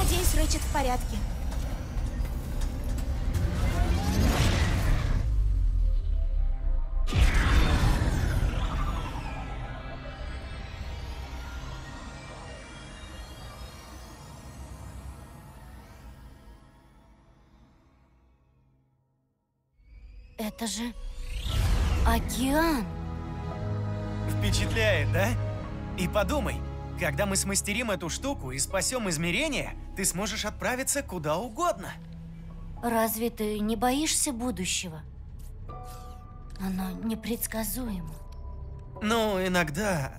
Надеюсь, Рэйчет в порядке. Это же океан. Впечатляет, да? И подумай, когда мы смастерим эту штуку и спасем измерения, ты сможешь отправиться куда угодно. Разве ты не боишься будущего? Оно непредсказуемо. Ну, иногда...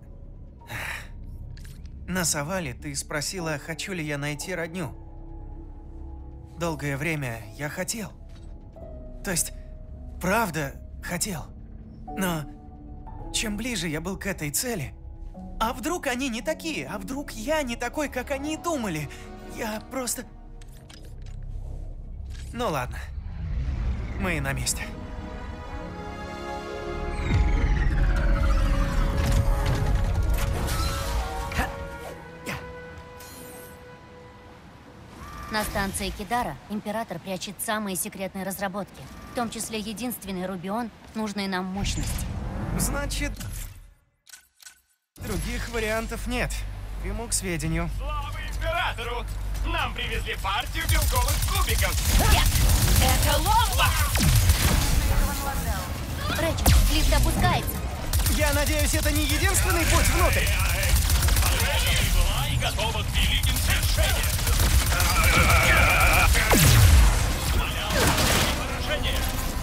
На Савале ты спросила, хочу ли я найти родню. Долгое время я хотел. То есть, правда, хотел. Но чем ближе я был к этой цели... А вдруг они не такие? А вдруг я не такой, как они думали? Я просто... Ну ладно. Мы на месте. На станции Кидара Император прячет самые секретные разработки, в том числе единственный Рубион, нужной нам мощности. Значит, других вариантов нет. Приму к сведению. Слава Императору! Нам привезли партию белковых кубиков! Нет! Это ломба! Рэйчет, лифт опускается. Я надеюсь, это не единственный путь внутрь. Была и готова к великим свершениям! Поражение!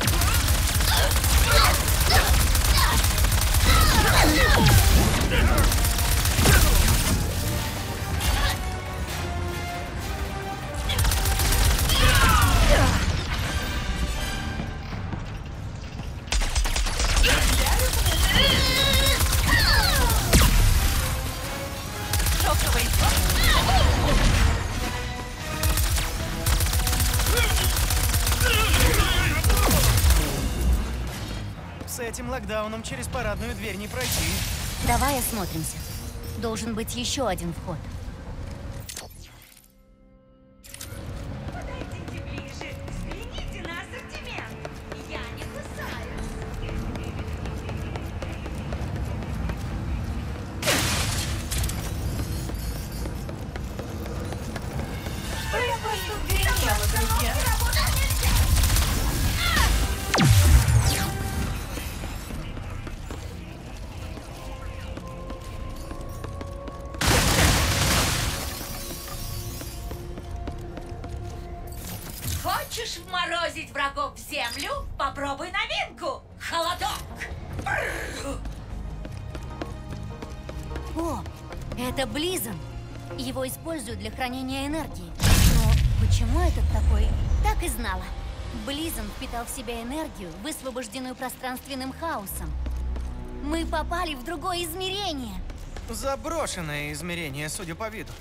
Шоковый. С этим локдауном через парадную дверь не пройти. Давай осмотримся. Должен быть еще один вход. Подойдите ближе, взгляните на ассортимент. Я не кусаюсь. Что я просто угорела, друзья? Хочешь вморозить врагов в землю? Попробуй новинку. Холодок. О, это Близон. Его используют для хранения энергии. Но почему этот такой? Так и знала. Близон впитал в себя энергию, высвобожденную пространственным хаосом. Мы попали в другое измерение. Заброшенное измерение, судя по виду.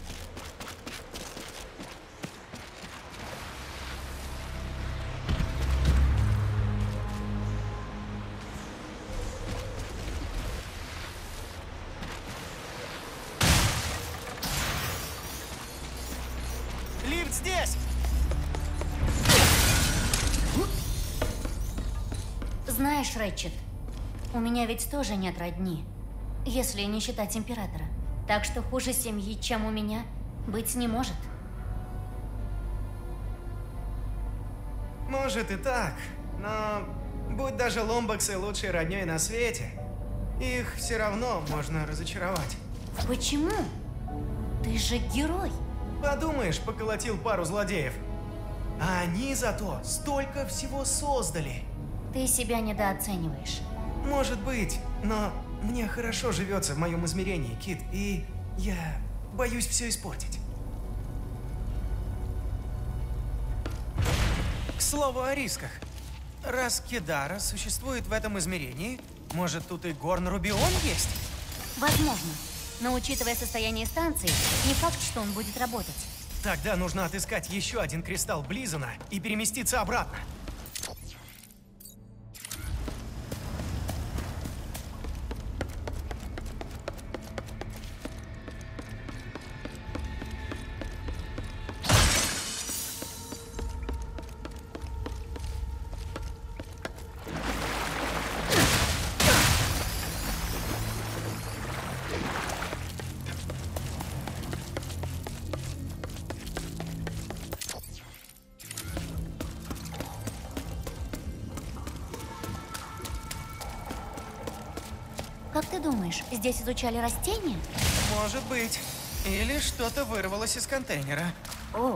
Лифт здесь! Знаешь, Рэйчет, у меня ведь тоже нет родни, если не считать Императора. Так что хуже семьи, чем у меня, быть не может. Может и так, но будь даже ломбаксы лучшей родней на свете, их все равно можно разочаровать. Почему? Ты же герой. Подумаешь, поколотил пару злодеев. А они зато столько всего создали. Ты себя недооцениваешь. Может быть, но мне хорошо живется в моем измерении, Кит, и я боюсь все испортить. К слову о рисках. Раз Кидара существует в этом измерении, может, тут и Горн Рубион есть? Возможно. Но учитывая состояние станции, не факт, что он будет работать. Тогда нужно отыскать еще один кристалл Близона и переместиться обратно. Как ты думаешь, здесь изучали растения? Может быть. Или что-то вырвалось из контейнера. О,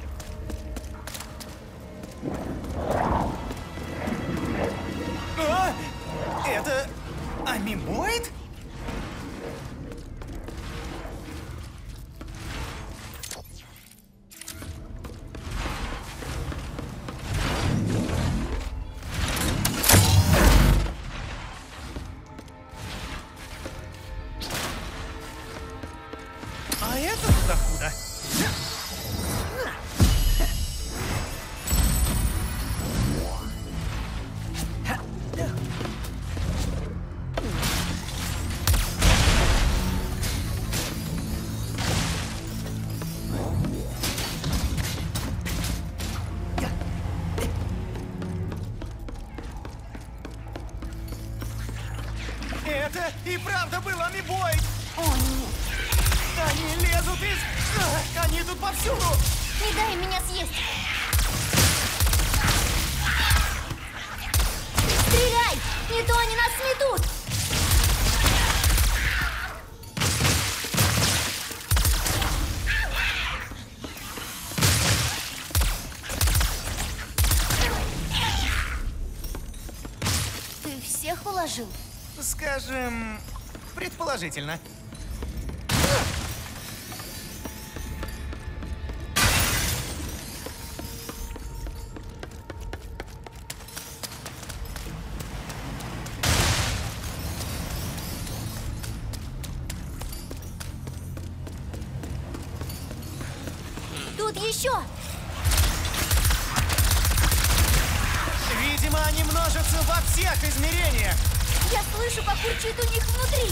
А! Это амебоид? А это куда худо? Это и правда был амебоид! о нет, Они лезут из... Они тут повсюду! не дай меня съесть! Стреляй! Не то они нас сметут! Ты всех уложил? Скажем, предположительно. Тут еще! Видимо, они множатся во всех измерениях. Я слышу, как урчит у них внутри!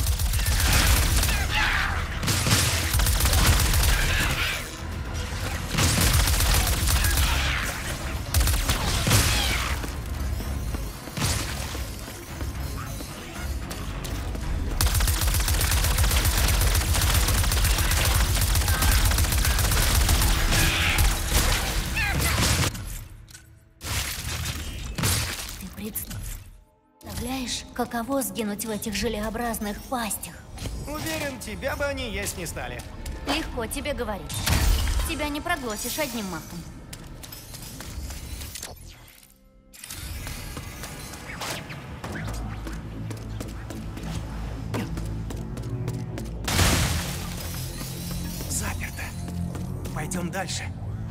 Ты представляешь, каково сгинуть в этих желеобразных пастях? Уверен, тебя бы они есть не стали. Легко тебе говорить. Тебя не проглотишь одним махом. Заперто. Пойдем дальше.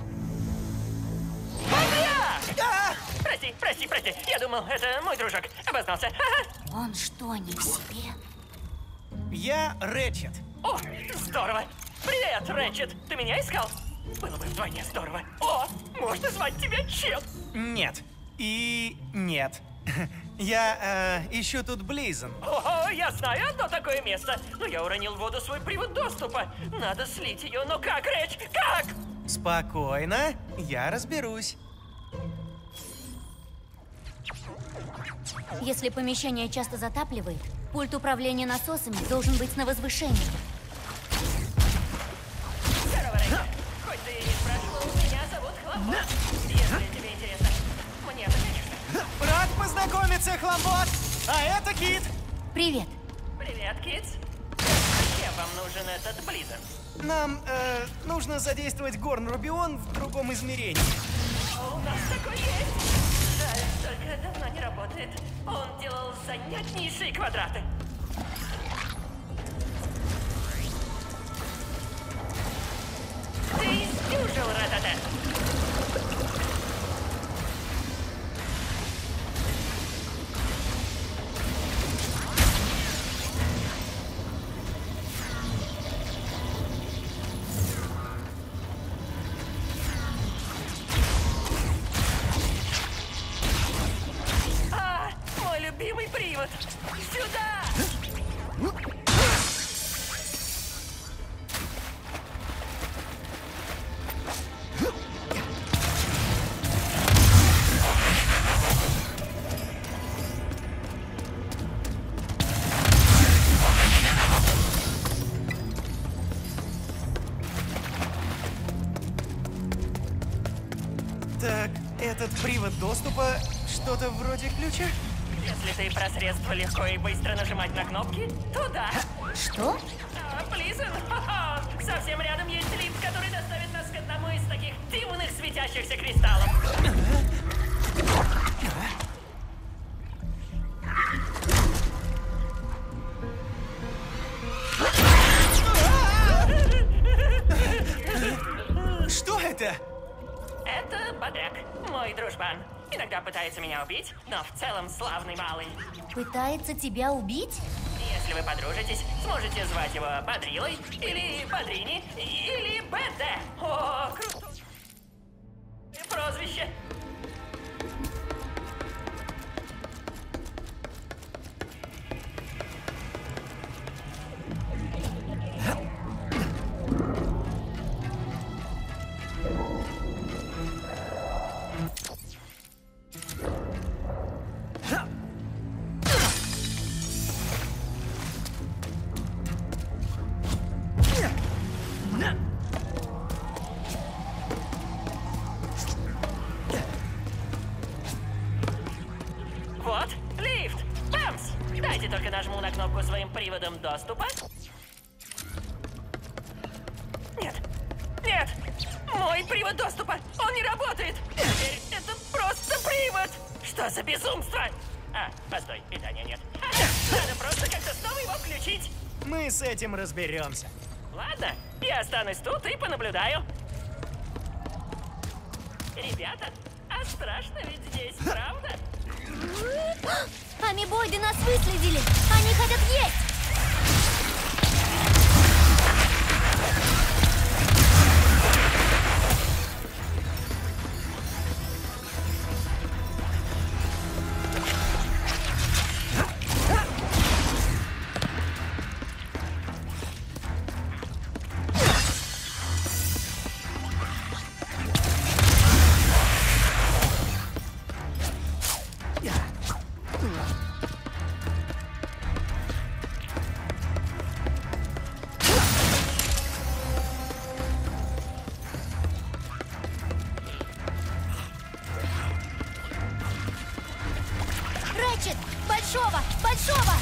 Прости, я думал, это мой дружок. Обознался. Ага. Он что, не в себе? Я Рэтчет. О, здорово. Привет, Рэтчет. Ты меня искал? Было бы вдвойне здорово. О, можно звать тебя Чет. Нет. И нет. Я ищу тут Близен. О, я знаю одно такое место. Но я уронил в воду свой привод доступа. Надо слить ее. Но как, Рэч? Как? Спокойно, я разберусь. Если помещение часто затапливает, пульт управления насосами должен быть на возвышении. Здорово, Рэтчет. Хоть ты и не спрашивал, меня зовут Хлопок. Если тебе интересно. Мне это, конечно. Рад познакомиться, Хламбот! А это Кит! Привет. Привет, Китс. Зачем вам нужен этот Близен? Нам, нужно задействовать Горн Рубион в другом измерении. У нас такой есть. Жаль, только давно не работает. Он делал занятнейшие квадраты. Ты сдюжил, Ратата. Мой любимый привод. Сюда! Так, этот привод доступа что-то вроде ключа? Если ты про средства легко и быстро нажимать на кнопки, то да. Что? Близен, ха-ха. Совсем рядом есть лифт, который доставит нас к одному из таких дивных светящихся кристаллов. Что это? Это Бодряк, мой дружбан. Иногда пытается меня убить, но в целом славный малый. Пытается тебя убить? Если вы подружитесь, сможете звать его Бодрилой, или Бодрини, или БД. О, крутое прозвище. Вот, лифт! Бамс! Дайте только нажму на кнопку своим приводом доступа. Нет! Нет! Мой привод доступа! Он не работает! Теперь это просто привод! Что за безумство? Постой, питания нет. Надо просто как-то снова его включить. Мы с этим разберемся. Ладно, я останусь тут и понаблюдаю. Ребята, а страшно ведь здесь, правда? Амибоиды нас выследили! Они хотят есть! Рэтчет! Большого! Большого!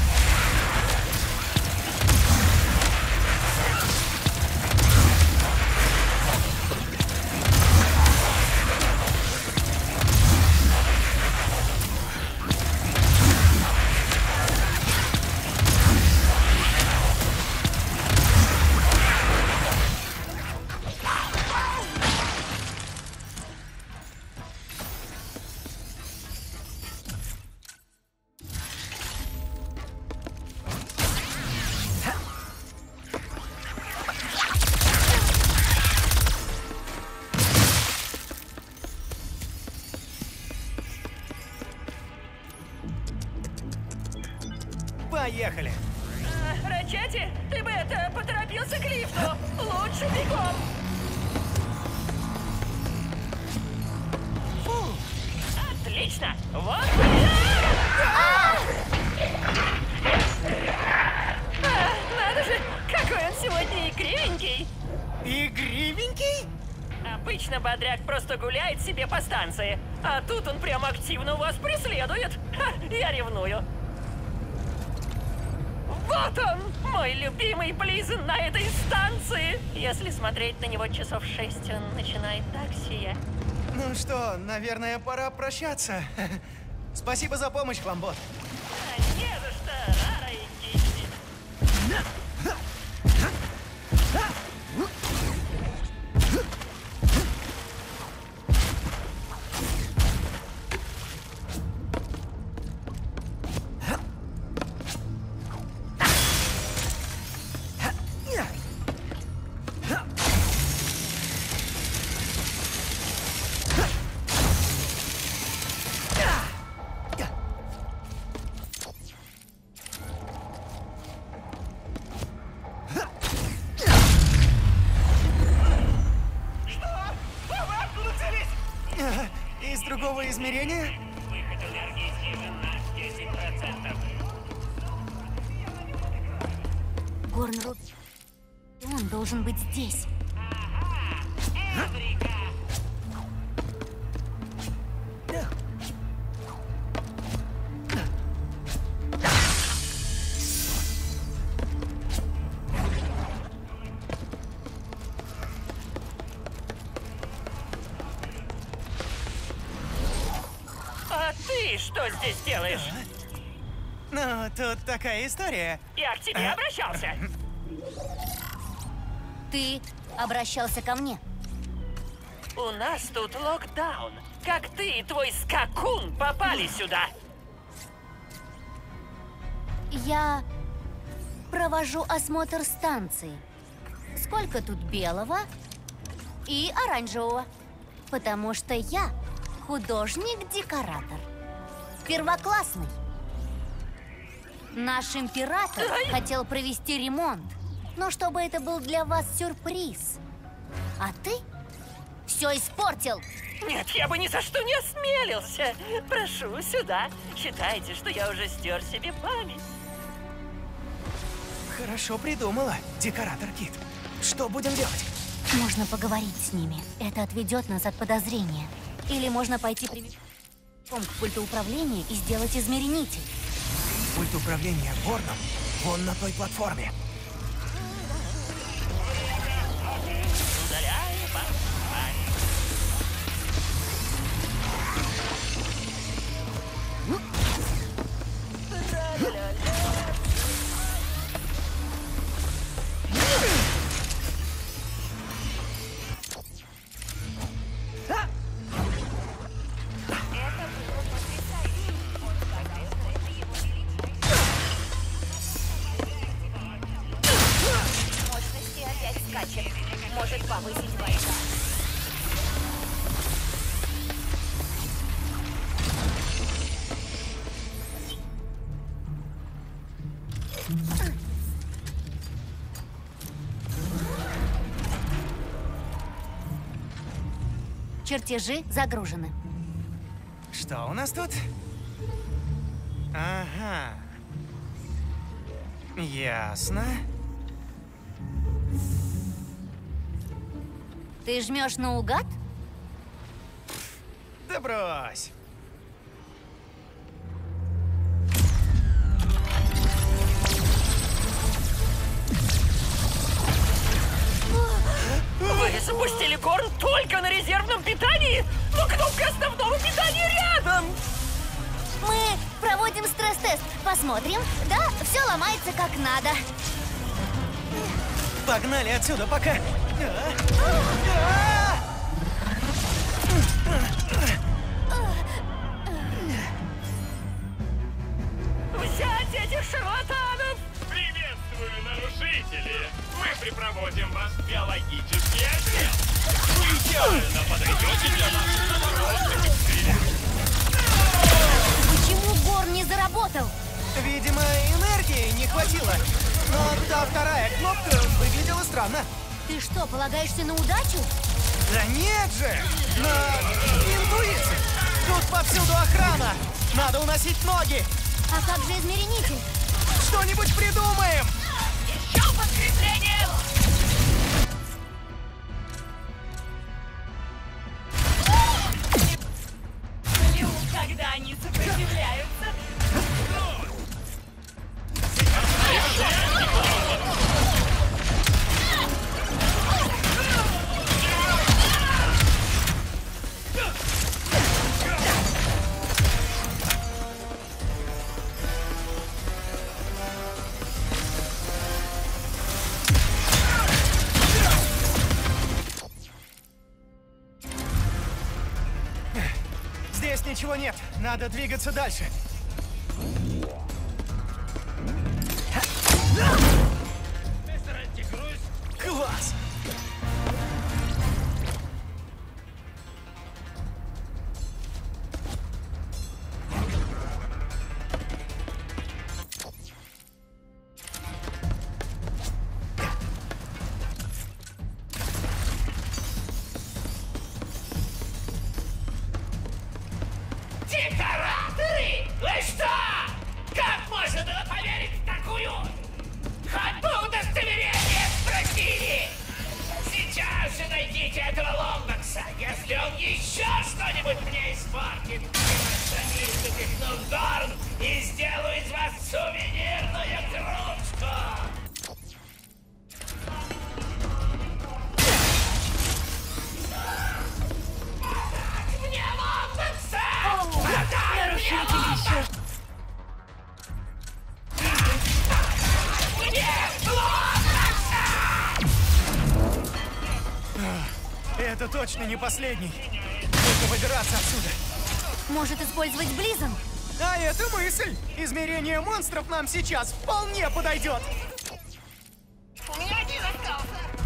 Поехали! Рачати, ты бы поторопился к лифту. Лучше бегом. Фу! Отлично. Вот. Надо же, какой он сегодня игривенький. Игривенький? Обычно Бодряк просто гуляет себе по станции, а тут он прям активно вас преследует. Ха, я ревную. Вот он, мой любимый Близен на этой станции. Если смотреть на него часов 6, он начинает так сиять. Ну что, наверное, пора прощаться. Спасибо за помощь, Хламбот. Не за что, Рара и Кичи. Из другого измерения? Выход энергии снижен на 10%. Горнрут. Он должен быть здесь. что здесь делаешь? Ну, тут такая история. Я к тебе обращался. Ты обращался ко мне. У нас тут локдаун. Как ты и твой скакун попали сюда? Я провожу осмотр станции. Сколько тут белого и оранжевого? Потому что я художник-декоратор. Первоклассный. Наш император хотел провести ремонт, но чтобы это был для вас сюрприз. А ты все испортил. Нет, я бы ни за что не осмелился. Прошу, сюда. Считайте, что я уже стер себе память. Хорошо придумала, декоратор Кит. Что будем делать? Можно поговорить с ними. Это отведет нас от подозрения. Или можно пойти прямиком к пульту управления и сделать измеритель. Пульт управления Борном вон на той платформе. Удаляю память. Мощности опять скачет. Может повысить войска. Чертежи загружены. Что у нас тут? Ага. Ясно. Ты жмешь наугад? Да брось. Вы запустили корм только на резервном питании? Но кнопка основного питания рядом! Мы проводим стресс-тест. Посмотрим. Да, все ломается как надо. Погнали отсюда пока. Взять этих шарлатанов! Приветствую, нарушители! Мы припроводим вас в биологический отдел! Вы идеально подойдете для наших экспериментов! Почему Борн не заработал? Видимо, энергии не хватило. Но та вторая кнопка выглядела странно. Ты что, полагаешься на удачу? Да нет же! На интуиции! Тут повсюду охрана! Надо уносить ноги! А как же измеритель? Что-нибудь придумаем! Еще подкрепление! Когда они сопротивляются. Здесь ничего нет. Надо двигаться дальше. Класс! Декораторы! точно не последний. Нужно выбираться отсюда. Может использовать Близом? А это мысль! Измерение монстров нам сейчас вполне подойдет! У меня один остался.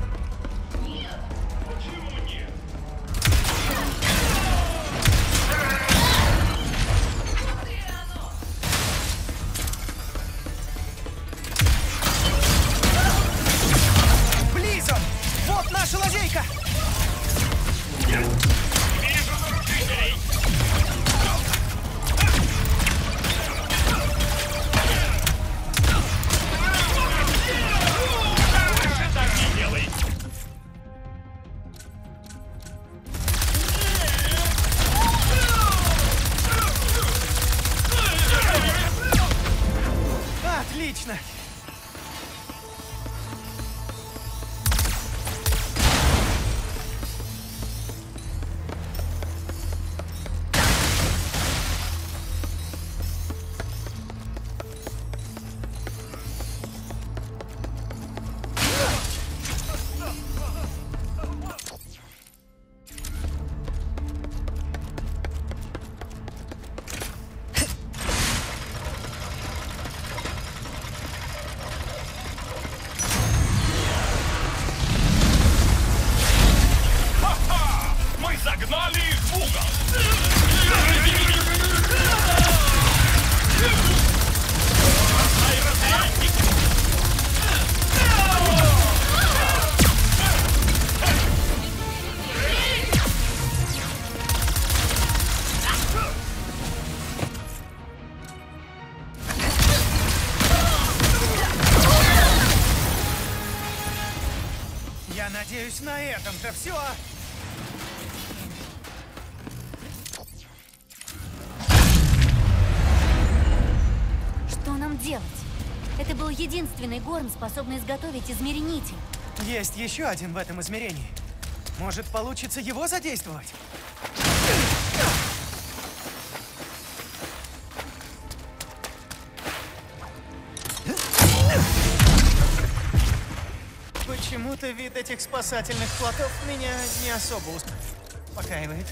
Близом! Вот наша лазейка! Вижу нарушителей! Больше так не делай! Отлично! Ха-ха! Мы загнали их в угол! Бросай разрядник! Я надеюсь, на этом-то все. Что нам делать? Это был единственный Горн, способный изготовить измеренитель. Есть еще один в этом измерении. Может, получится его задействовать? Почему-то вид этих спасательных плотов меня не особо успокаивает.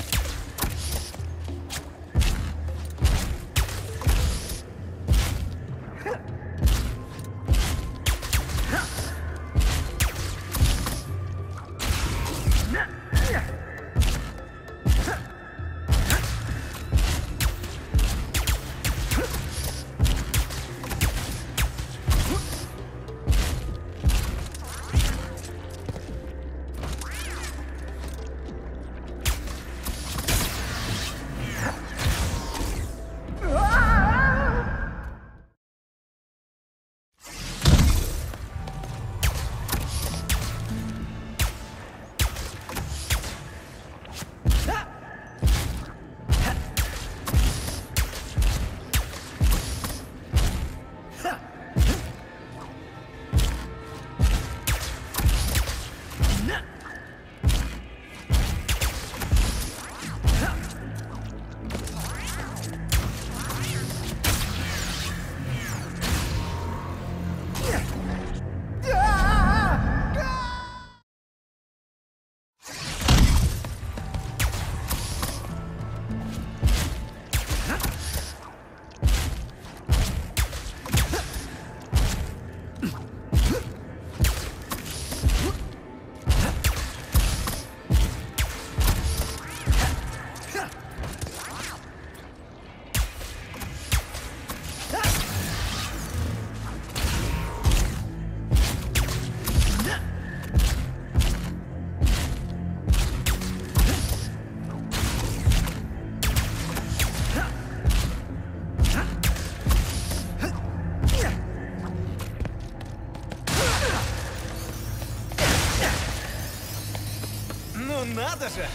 Ну надо же!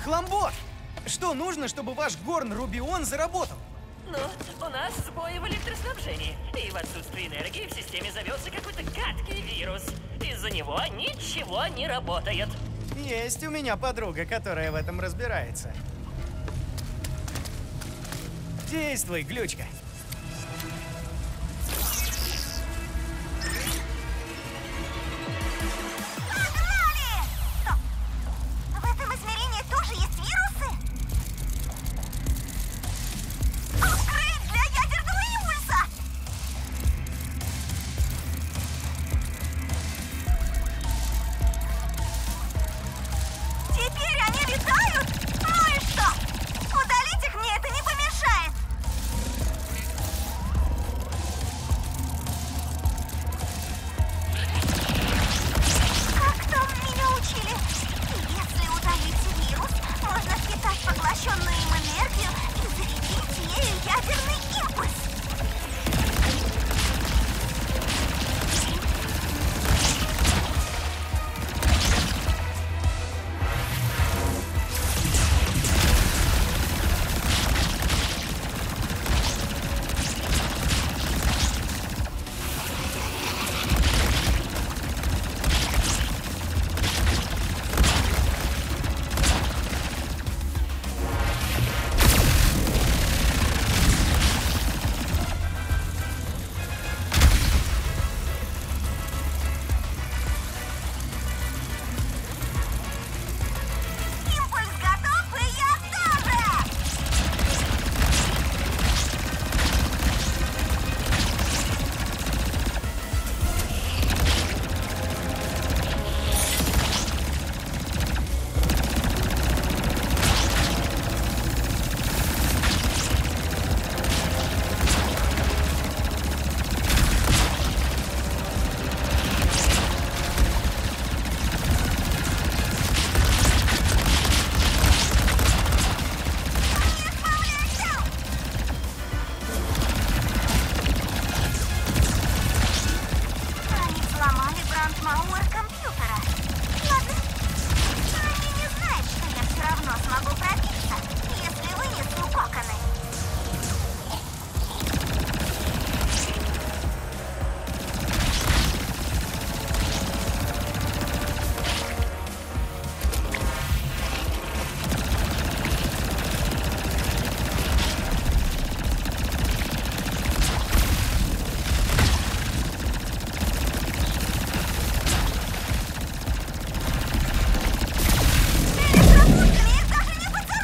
хламбот! Что нужно, чтобы ваш Горн Рубион заработал? Ну, у нас сбои в электроснабжении. И в отсутствии энергии в системе завелся какой-то гадкий вирус. Из-за него ничего не работает. Есть у меня подруга, которая в этом разбирается. Действуй, глючка. Погнали! Стоп! В этом измерении тоже есть вирусы? Апгрейд для ядерного импульса! Теперь они летают? Ну и что? Удалить их мне это не помешает. Как там меня учили? Если удалить вирус, можно впитать поглощенную им энергию и зарядить ею ядерный импульс. Импульс готов, и я тоже! Они сломали брандмауэр компьютера. Ладно. Они не знают, что я все равно смогу пробиться, если вынесу коконы. Электропушками их даже не поцарапать!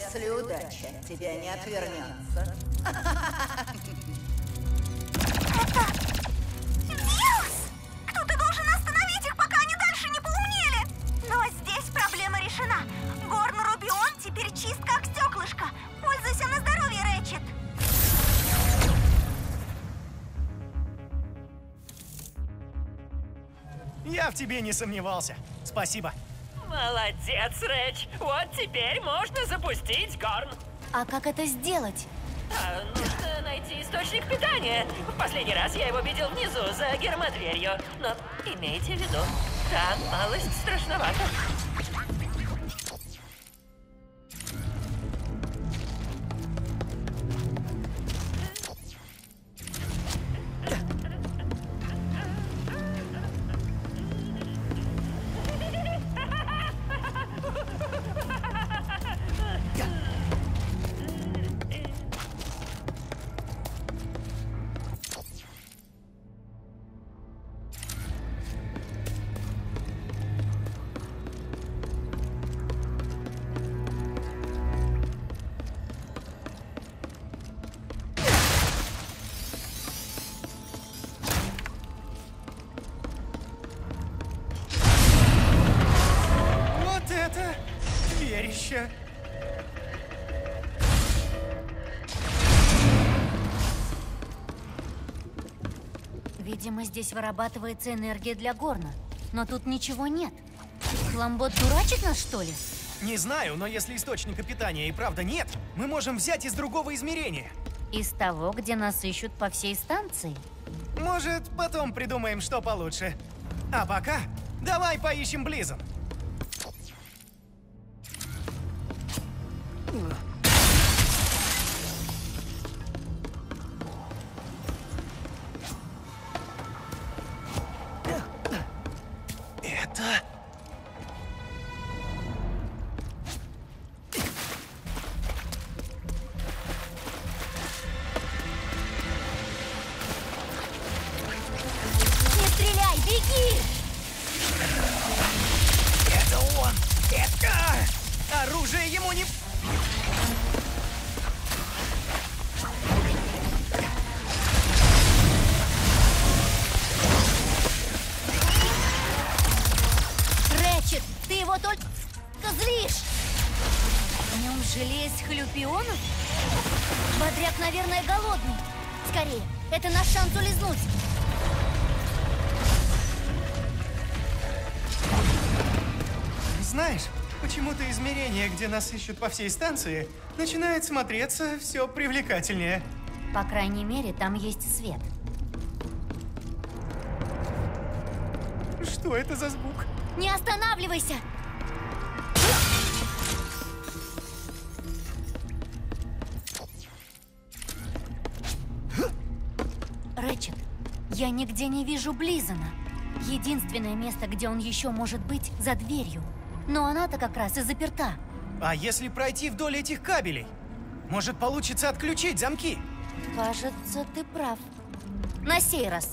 Если удача от тебя не отвернется. Вирус! Кто-то должен остановить их, пока они дальше не поумнели! Но здесь проблема решена. Горн Рубион теперь чист, как стеклышко. Пользуйся на здоровье, Рэчет. Я в тебе не сомневался. Спасибо. Молодец, Рэч. Вот теперь можно запустить Горн. А как это сделать? Нужно найти источник питания. В последний раз я его видел внизу, за гермодверью. Но имейте в виду, там малость страшновато. Вот это зверище. Видимо, здесь вырабатывается энергия для Горна. Но тут ничего нет. Хламбот дурачит нас, что ли? Не знаю, но если источника питания и правда нет, мы можем взять из другого измерения. Из того, где нас ищут по всей станции. Может, потом придумаем, что получше. А пока давай поищем Близон. Это... Не стреляй, беги! Это он! Это... Оружие ему не... Рэчет, ты его только злишь! В нем железь хлюпионов? Бодряк, наверное, голодный. Скорее, это наш шанс улизнуть. Знаешь, почему-то измерение, где нас ищут по всей станции, начинает смотреться все привлекательнее. По крайней мере, там есть свет. Что это за звук? Не останавливайся! Рэчет, я нигде не вижу Близона. Единственное место, где он еще может быть, за дверью. Но она-то как раз и заперта. А если пройти вдоль этих кабелей? Может, получится отключить замки? Кажется, ты прав. На сей раз.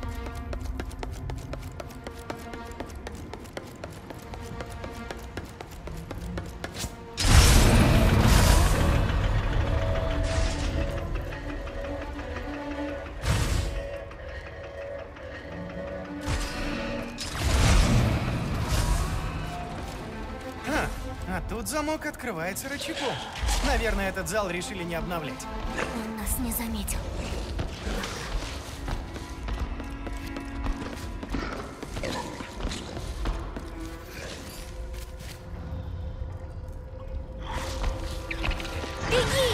А тут замок открывается рычагом. Наверное, этот зал решили не обновлять. Он нас не заметил. Беги!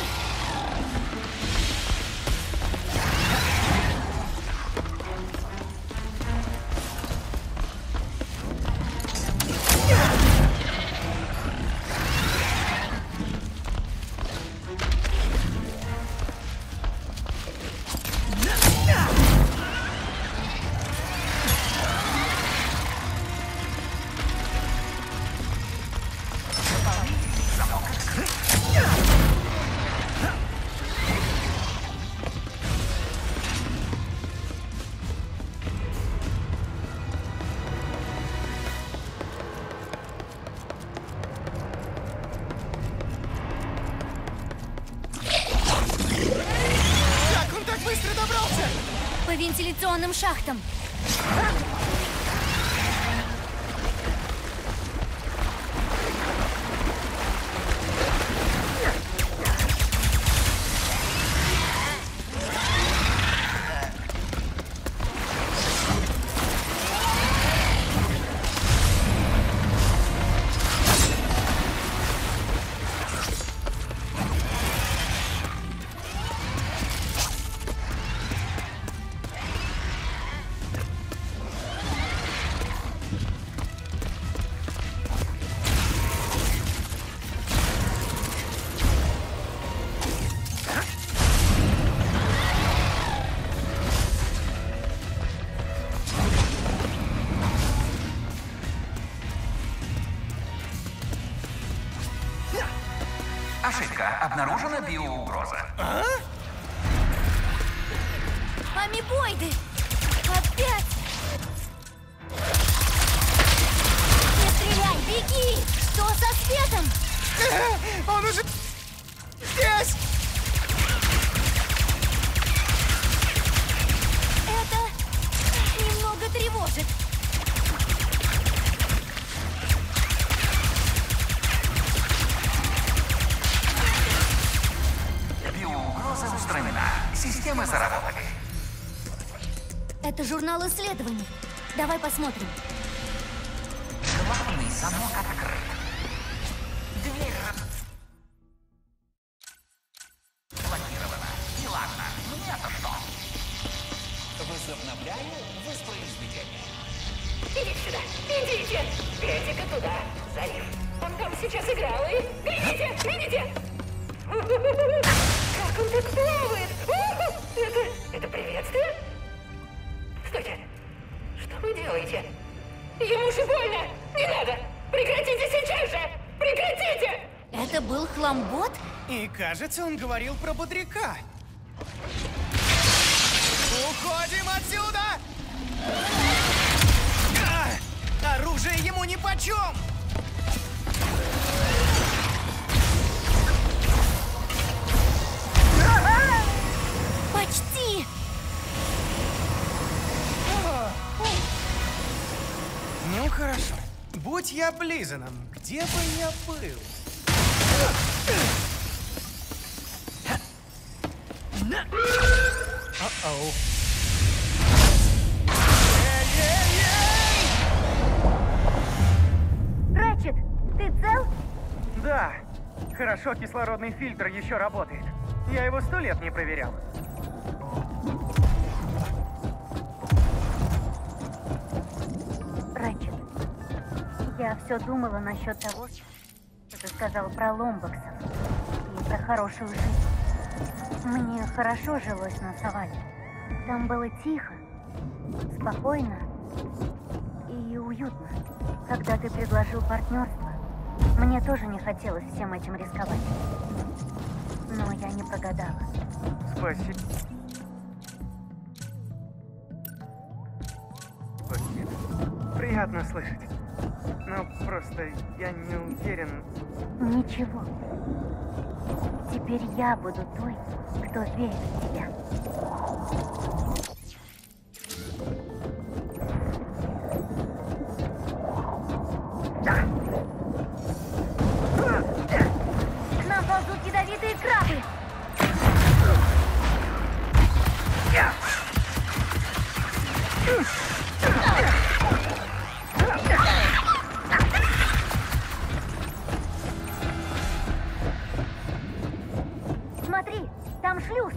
по вентиляционным шахтам. Ошибка. Обнаружена биоугроза. Амибоиды! Опять! Не стреляй, беги! Что со светом? Он уже здесь! Это немного тревожит. Биоугроза устранена. Системы заработали. Это журнал исследований. Давай посмотрим. Главный замок открыт. Дверь блокирована. И ладно, мне-то что? Возобновляю воспроизведение. Идите сюда, идите! Глядите-ка туда, залив. Он там сейчас играл и... Глядите, видите? Как он так плавает! Это приветствие? Стойте! Что вы делаете? Ему же больно! Не надо! Прекратите сейчас же! Прекратите! Это был хламбот? И кажется, он говорил про бодряка. Уходим отсюда! Оружие ему нипочем! Почти! Ну хорошо. Будь я Близаном, где бы я был? О-оу. Рэчет, ты цел? Да. Хорошо, кислородный фильтр еще работает. Я его 100 лет не проверял. Рэчет, я все думала насчет того, что ты сказал про ломбоксов и про хорошую жизнь. Мне хорошо жилось на Савале. Там было тихо, спокойно и уютно. Когда ты предложил партнерство, мне тоже не хотелось всем этим рисковать. Но я не прогадала. Спасибо. Спасибо. Приятно слышать. Но просто я не уверен. Ничего. Теперь я буду той, кто верит в тебя. К нам ползут ядовитые крабы! Смотри, там шлюз!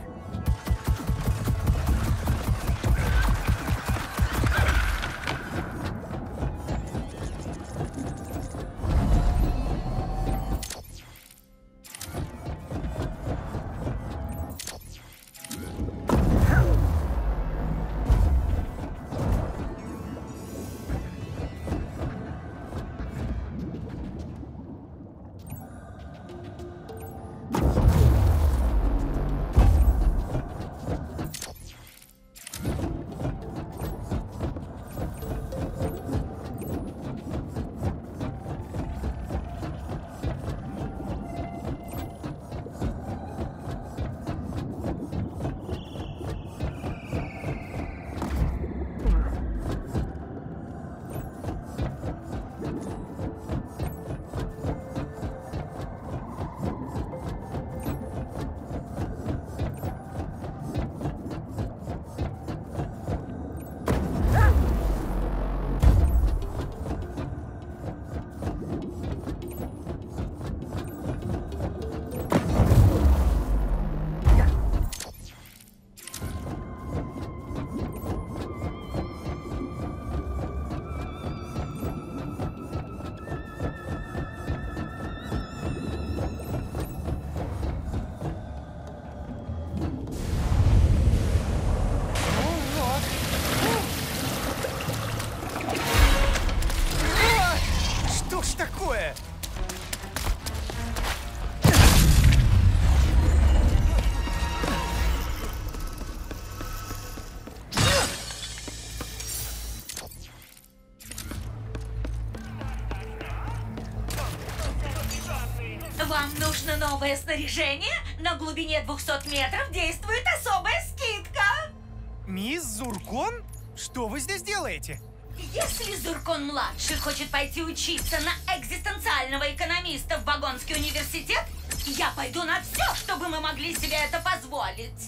Вам нужно новое снаряжение? На глубине 200 метров действует особая скидка. Мисс Зуркон? Что вы здесь делаете? Если Зуркон-младший хочет пойти учиться на экзистенциального экономиста в Вагонский университет, я пойду на все, чтобы мы могли себе это позволить.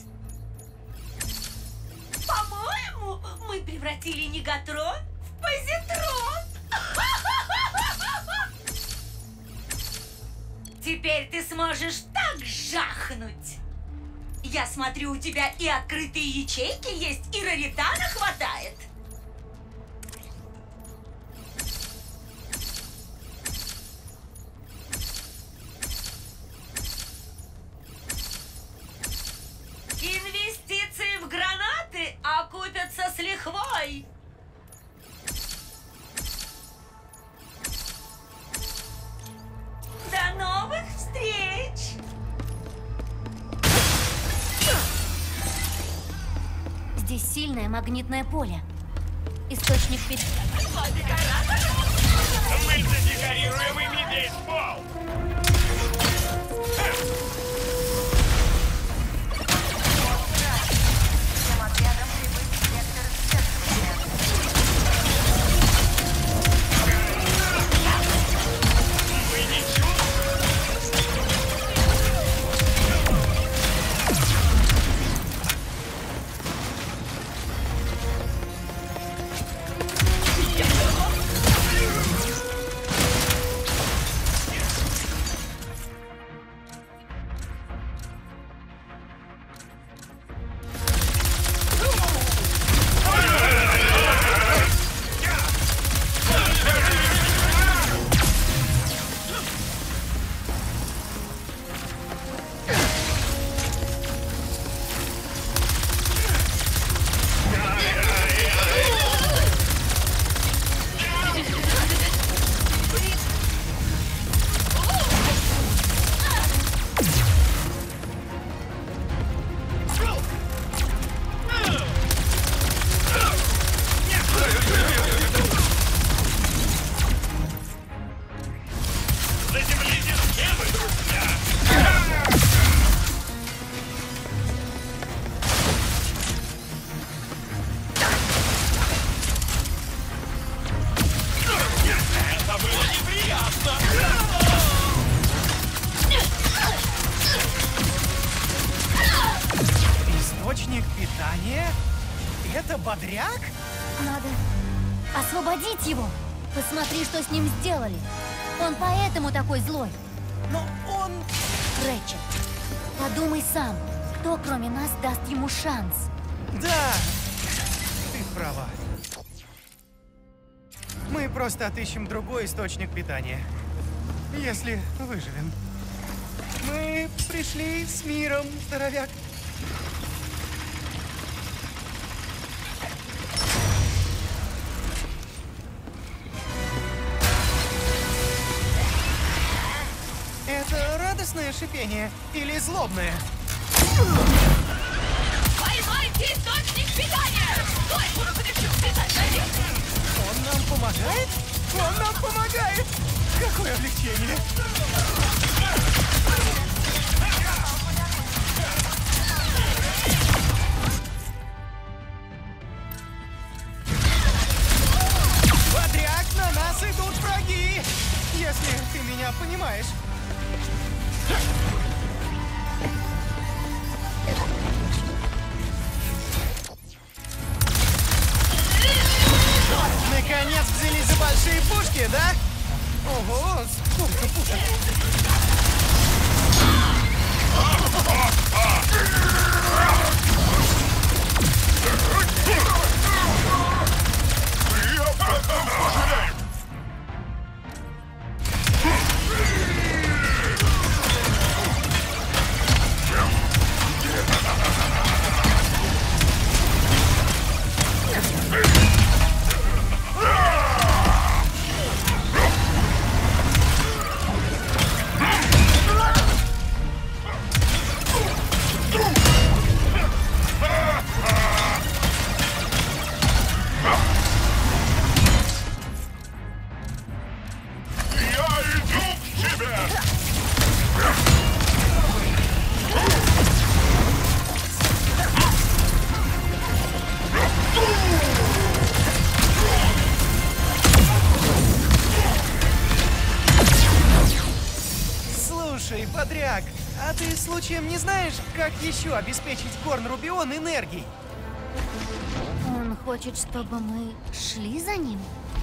По-моему, мы превратили негатрон в позитрон. Теперь ты сможешь так жахнуть. Я смотрю, у тебя и открытые ячейки есть, и раритана хватает. Инвестиции в гранаты окупятся с лихвой. До новых встреч! Здесь сильное магнитное поле. Источник Мы задекорируем ими весь пол. Источник питания? Это бодряк? Надо освободить его. Посмотри, что с ним сделали. Он поэтому такой злой. Но он... Рэтчет, подумай сам, кто кроме нас даст ему шанс? Да, ты права. Мы просто отыщем другой источник питания. Если выживем. Мы пришли с миром, здоровяк. Это радостное шипение или злобное? Поймайте источник питания! Стой, решил списать наверх! Он нам помогает? Он нам помогает! Какое облегчение! Бодряк, на нас идут враги! Если ты меня понимаешь. Наконец взялись за большие пушки, да? Ого, сколько пушек! А ты случаем не знаешь, как еще обеспечить Горн Рубион энергией? Он хочет, чтобы мы шли за ним?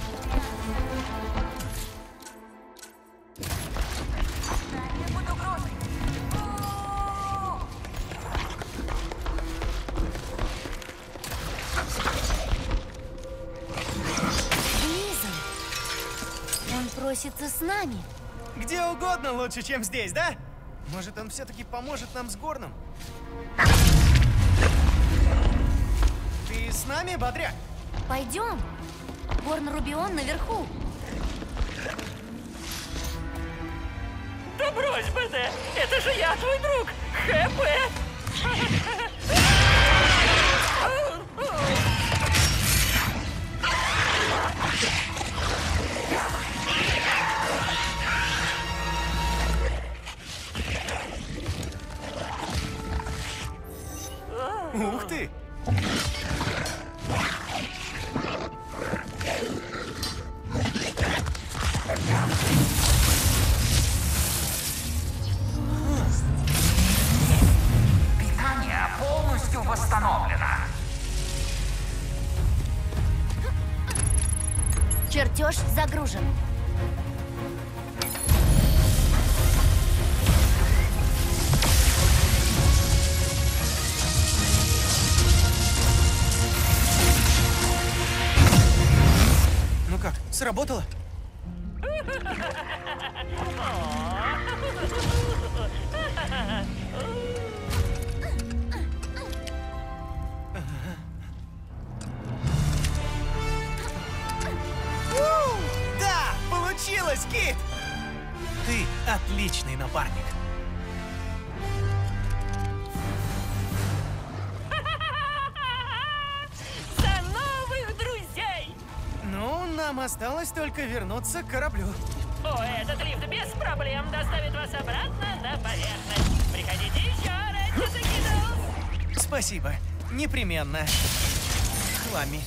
Близон! Он просится с нами. Где угодно лучше, чем здесь, да? Может, он все-таки поможет нам с Горном? Ты с нами, Бодряк? Пойдем. Горн Рубион наверху. Да брось, БД! Это же я, твой друг! ХП! Ух ты! Питание полностью восстановлено. Чертеж загружен. Ну как, сработало? Да, получилось, Кит! Ты отличный напарник. За новых друзей! Ну, нам осталось только вернуться к кораблю. О, этот лифт без проблем доставит вас обратно на поверхность. Приходите еще, Рэдди Закидалс. Спасибо. Непременно. Хлами.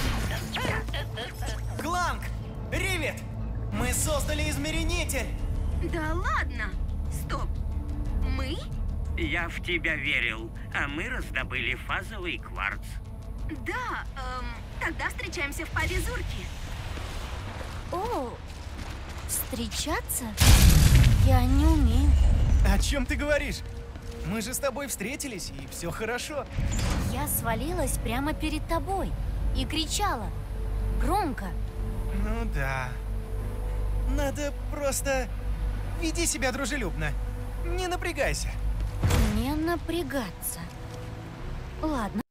Кланк! Ривет! Мы создали измеренитель! Да ладно! Стоп! Мы? Я в тебя верил, а мы раздобыли фазовый кварц. Да, тогда встречаемся в пабе Зурки. О, встречаться? Я не умею. О чем ты говоришь? Мы же с тобой встретились, и все хорошо. Я свалилась прямо перед тобой и кричала. Громко. Ну да. Надо просто... Веди себя дружелюбно. Не напрягайся. Не напрягаться. Ладно.